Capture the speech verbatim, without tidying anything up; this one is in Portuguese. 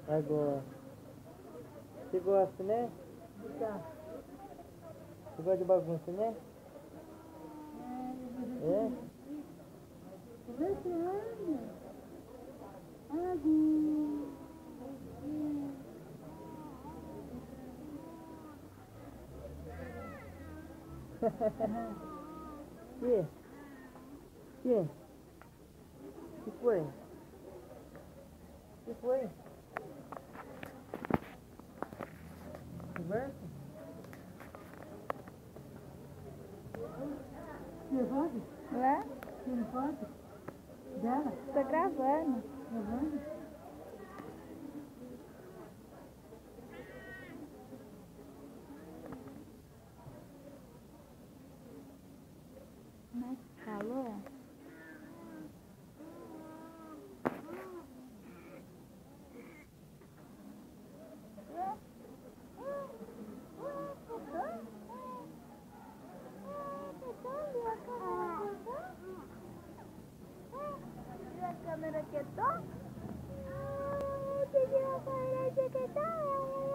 Agora. Você gosta, né? Tá. Você gosta de bagunça, né? É? Que? Que? Que foi? Que foi? Conversa? Você pode? Lá? Você não pode? Dela? Tô gravando. Gravando? Mas calor? A câmera quietou? Ah, eu pedi a câmera quietou.